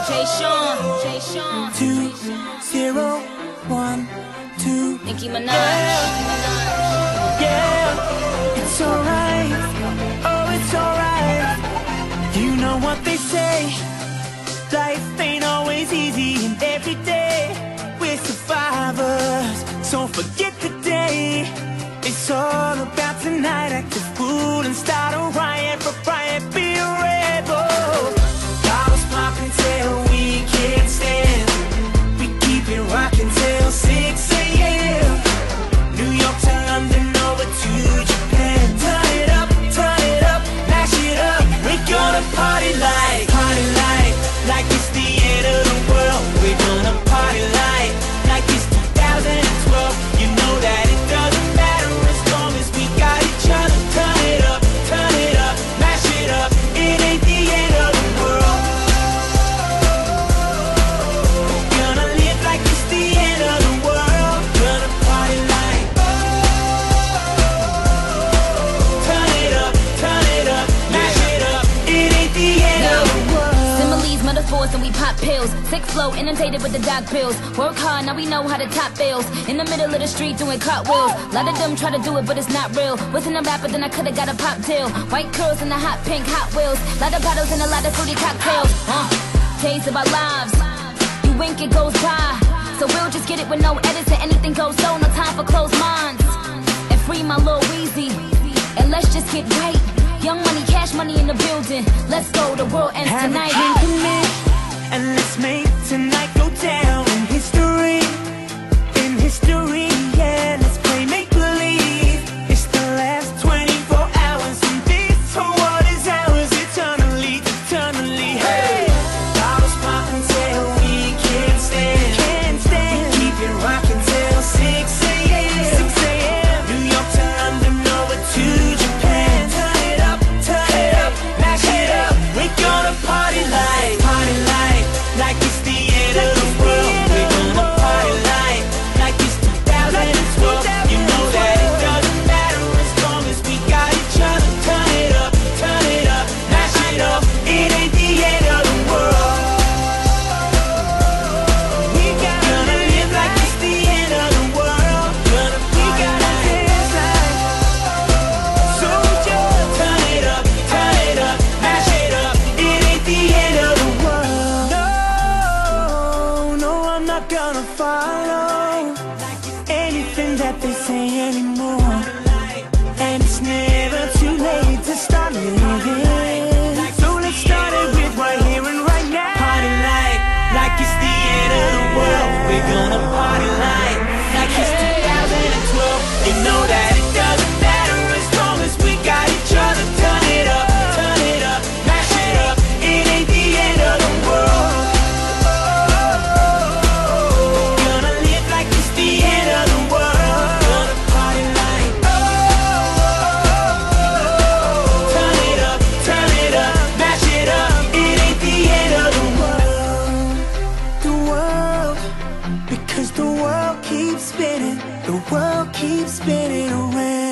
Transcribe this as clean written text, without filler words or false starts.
Jay Sean. 2012. Nicki Minaj. Yeah, it's alright. Oh, it's alright. You know what they say. Life ain't always easy, and every day we're survivors. So forget the day. It's all about tonight. Act a fool and start a riot. For riot, be a rebel. Bottles popping till we can't stand. We keep it rocking till 6 a.m. New York to London, over to Japan. Turn it up, mash it up. We're gonna party like it's the end of the world. We're gonna party like it's 2012. You know that it doesn't matter as long as we got each other. Turn it up, mash it up. It ain't the end of the world. Gonna live like it's the end of the world. Gonna party like. Turn it up, mash it up. It ain't the end of the world. Similes, metaphors, and we pop pills. Sick flow, inundated with the doc pills. Work hard, now we know how to top bills. In the middle of the street doing cartwheels. Lot of them try to do it, but it's not real. Wasn't a rapper, then I could've got a pop deal. White curls and the hot pink Hot Wheels. Lot of bottles and a lot of fruity cocktails. Days of our lives. You wink, it goes by. So we'll just get it with no edits and anything goes so. No time for closed minds. And free my Lil Weezy. And let's just get right. Young money, cash money in the building. Let's go, the world ends Have tonight. a drink with me, and let's make tonight go down in history. In history, yeah, let's play make-believe. It's the last 24 hours, and this whole world is ours eternally. Hey, bottles popping till we can't stand. We keep it rocking till 6 a.m. New York to London, over to Japan. Turn it up, mash it up. We're gonna party like it's the end of the world. We're gonna party like it's 2012. You know that it doesn't matter as long as we got each other. Turn it up, mash it up. It ain't the end of the world. We gonna live like it's the end of the world. Gonna party dance like. So just turn it up, mash it up. It ain't the end of the world. No, I'm not gonna follow anything that they say anymore. And it's never too late to start living. So let's start it with right here and right now. Party like it's the end of the world. We're gonna party like it's 2012. You know that it doesn't matter as long as we got each other. Turn it up, mash it up. It ain't the end of the world. Gonna live like it's the end of the world. Gonna party like. Turn it up, mash it up. It ain't the end of the world. The world, because the world keeps spinning. The world keeps spinning around.